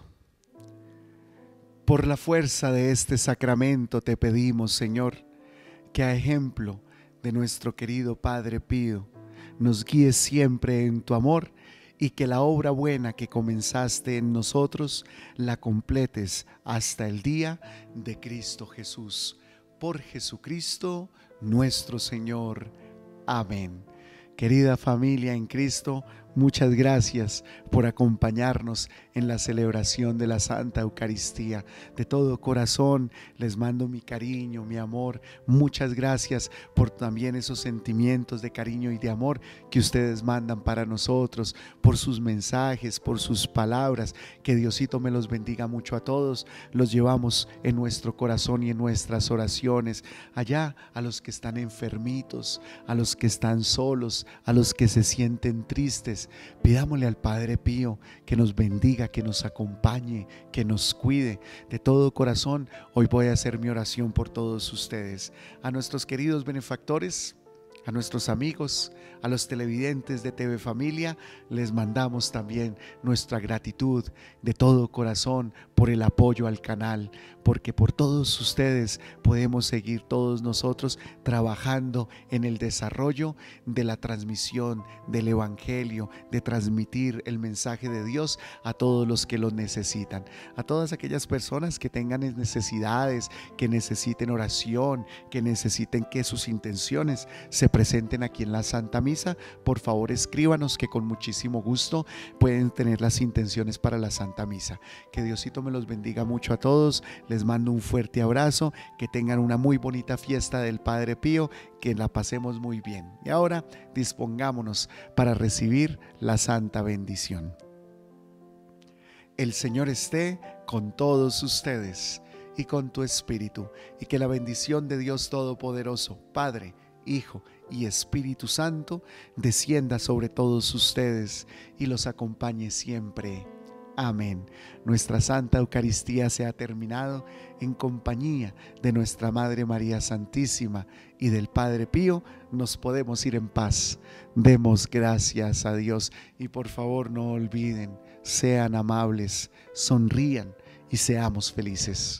Por la fuerza de este sacramento te pedimos, Señor, que a ejemplo de nuestro querido Padre Pío, nos guíes siempre en tu amor y que la obra buena que comenzaste en nosotros la completes hasta el día de Cristo Jesús. Por Jesucristo nuestro Señor. Amén. Querida familia en Cristo, muchas gracias por acompañarnos en la celebración de la Santa Eucaristía. De todo corazón les mando mi cariño, mi amor. Muchas gracias por también esos sentimientos de cariño y de amor que ustedes mandan para nosotros, por sus mensajes, por sus palabras. Que Diosito me los bendiga mucho a todos. Los llevamos en nuestro corazón y en nuestras oraciones. Allá a los que están enfermitos, a los que están solos, a los que se sienten tristes. Pidámosle al Padre Pío que nos bendiga, que nos acompañe, que nos cuide. De todo corazón, hoy voy a hacer mi oración por todos ustedes. A nuestros queridos benefactores, a nuestros amigos, a los televidentes de TV Familia, les mandamos también nuestra gratitud de todo corazón por el apoyo al canal, porque por todos ustedes podemos seguir todos nosotros trabajando en el desarrollo de la transmisión del Evangelio, de transmitir el mensaje de Dios a todos los que lo necesitan, a todas aquellas personas que tengan necesidades, que necesiten oración, que necesiten que sus intenciones se presenten aquí en la Santa Misa. Por favor, escríbanos, que con muchísimo gusto pueden tener las intenciones para la Santa Misa. Que Diosito me los bendiga mucho a todos. Les mando un fuerte abrazo, que tengan una muy bonita fiesta del Padre Pío, que la pasemos muy bien. Y ahora dispongámonos para recibir la santa bendición. El Señor esté con todos ustedes y con tu espíritu, y que la bendición de Dios Todopoderoso, Padre, Hijo y Espíritu Santo, descienda sobre todos ustedes y los acompañe siempre. Amén. Nuestra Santa Eucaristía se ha terminado. En compañía de nuestra Madre María Santísima y del Padre Pío, nos podemos ir en paz. Demos gracias a Dios y por favor no olviden, sean amables, sonrían y seamos felices.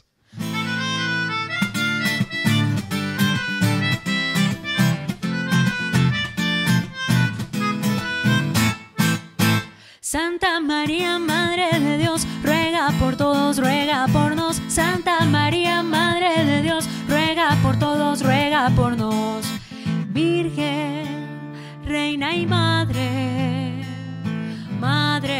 Santa María, Madre de Dios, ruega por todos, ruega por nos. Santa María, Madre de Dios, ruega ruega por todos, ruega por nos. Virgen, Reina y Madre, Madre